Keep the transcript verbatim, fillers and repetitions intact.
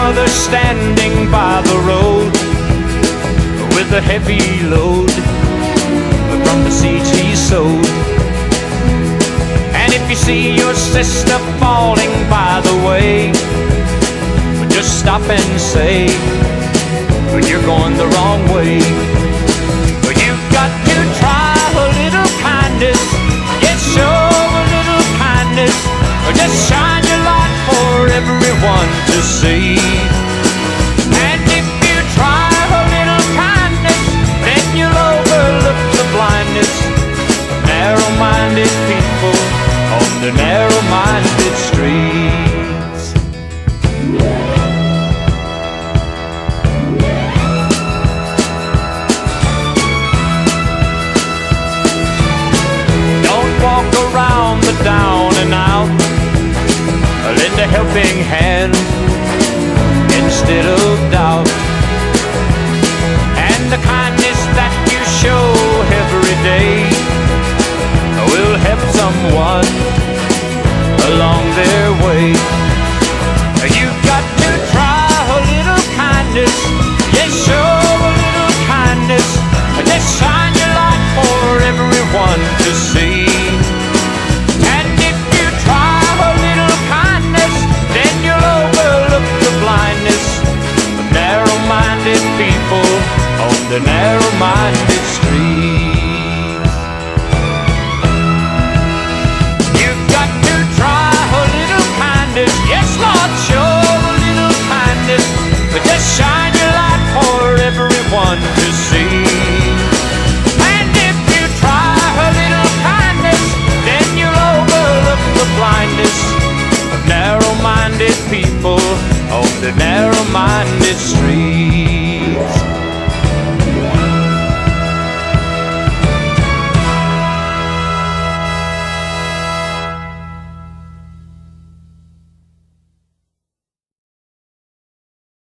mother standing by the road with a heavy load from the seeds he sowed. And if you see your sister falling by the way, just stop and say, you're going the wrong way. You've got to try a little kindness, yes, show a little kindness, or just shine your light for everyone to see. And if you try a little kindness, then you'll overlook the blindness of narrow-minded people on the narrow-minded streets. Don't walk around the down and out, lend a helping hand instead of doubt. And the kindness that you show every day will help someone along their